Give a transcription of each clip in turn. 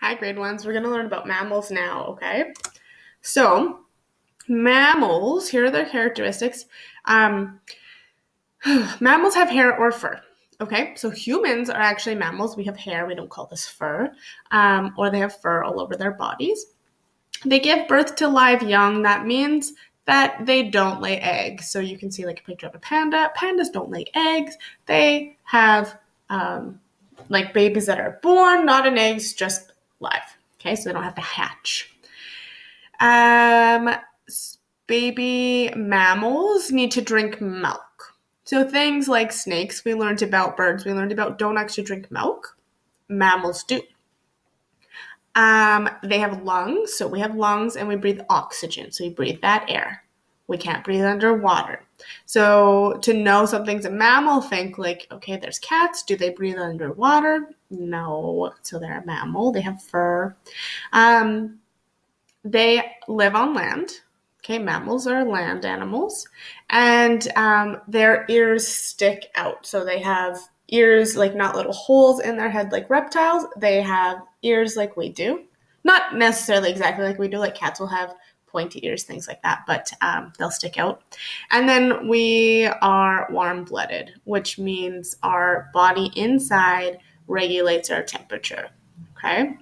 Hi, grade ones. We're going to learn about mammals now, okay? So, mammals, here are their characteristics. Mammals have hair or fur, okay? So, humans are actually mammals. We have hair. We don't call this fur. Or they have fur all over their bodies. They give birth to live young. That means that they don't lay eggs. So, you can see like a picture of a panda. Pandas don't lay eggs. They have like babies that are born, not in eggs, just live. Okay, so they don't have to hatch. Baby mammals need to drink milk. So things like snakes, we learned about birds, we learned about don't actually drink milk. Mammals do. They have lungs, so we have lungs and we breathe oxygen, so we breathe that air. We can't breathe underwater. So to know something's a mammal, think like, okay, there's cats. Do they breathe underwater? No. So they're a mammal. They have fur. They live on land. Okay, mammals are land animals. And their ears stick out. So they have ears like not little holes in their head like reptiles. They have ears like we do. Not necessarily exactly like we do. Like cats will have pointy ears, things like that, but they'll stick out. And then we are warm-blooded, which means our body inside regulates our temperature. Okay.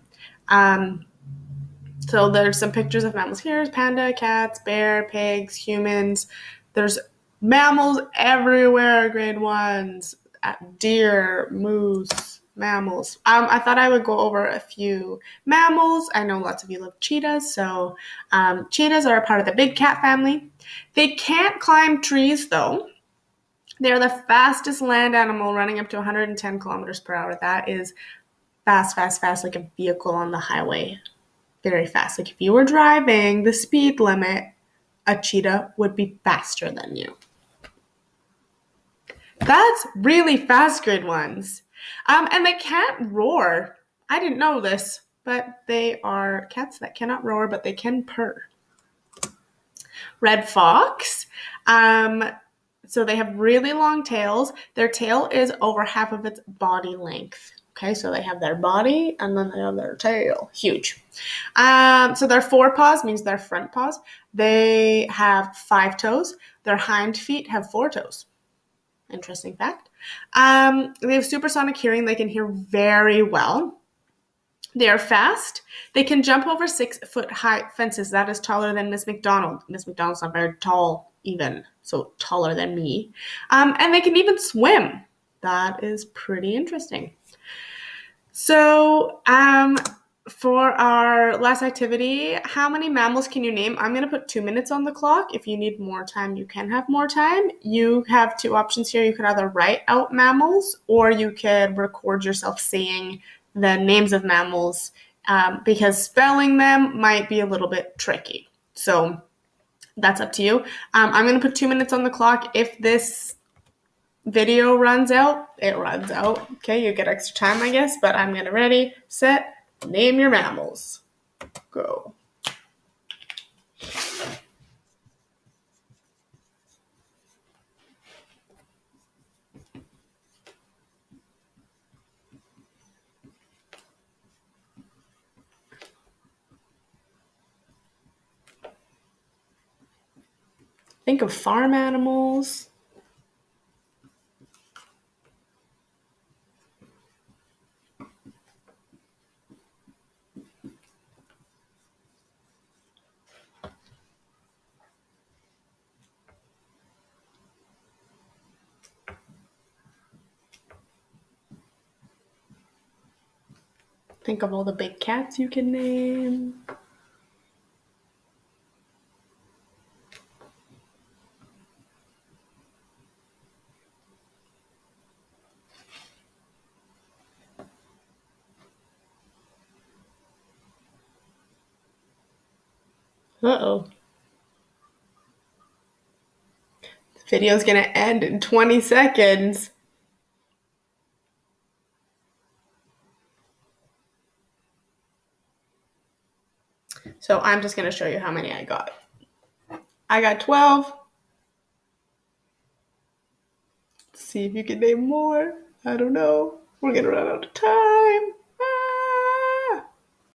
So there's some pictures of mammals here. Panda, cats, bear, pigs, humans. There's mammals everywhere, grade ones. Deer, moose, mammals. I thought I would go over a few mammals. I know lots of you love cheetahs. So cheetahs are a part of the big cat family. They can't climb trees, though. They're the fastest land animal, running up to 110 kilometers per hour. That is fast, like a vehicle on the highway. Very fast. Like if you were driving the speed limit, a cheetah would be faster than you. That's really fast, grade ones. And they can't roar. I didn't know this, but they are cats that cannot roar, but they can purr. Red fox. So they have really long tails. Their tail is over half of its body length. Okay, so they have their body and then they have their tail. Huge. So their forepaws means their front paws. They have 5 toes. Their hind feet have 4 toes. Interesting fact. They have supersonic hearing. They can hear very well. They are fast. They can jump over 6-foot-high fences. That is taller than Miss McDonald. Miss McDonald's not very tall even, so taller than me. And they can even swim. That is pretty interesting. So for our last activity, how many mammals can you name? I'm going to put 2 minutes on the clock. If you need more time, you can have more time. You have 2 options here. You could either write out mammals or you could record yourself saying the names of mammals because spelling them might be a little bit tricky. So that's up to you. I'm going to put 2 minutes on the clock. If this video runs out, it runs out. Okay, you get extra time, I guess, but I'm going to ready, set, name your mammals. Go. Think of farm animals. Think of all the big cats you can name. Uh-oh. This video's gonna end in 20 seconds. So I'm just gonna show you how many I got. I got 12. Let's see if you can name more. I don't know. We're gonna run out of time.